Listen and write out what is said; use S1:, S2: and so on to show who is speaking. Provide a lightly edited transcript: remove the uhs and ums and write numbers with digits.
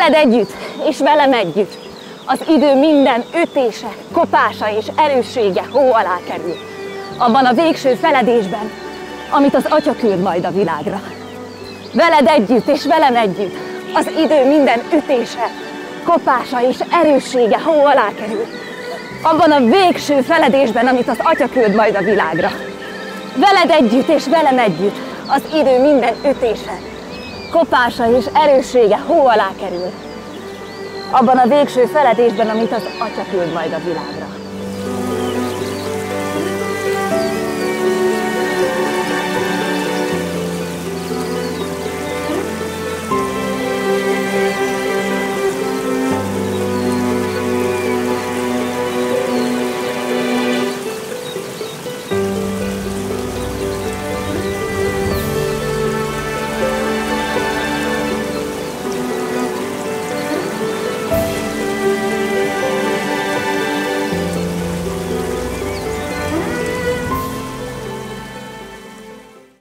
S1: Veled együtt, és velem együtt az idő minden ütése, kopása és erőssége hó alá kerül. Abban a végső feledésben, amit az Atya küld majd a világra. Veled együtt, és velem együtt az idő minden ütése, kopása és erőssége hó alá kerül. Abban a végső feledésben, amit az Atya küld majd a világra. Veled együtt, és velem együtt az idő minden ütése, kopása és erőssége hó alá kerül. Abban a végső feledésben, amit az Atya küld majd a világra.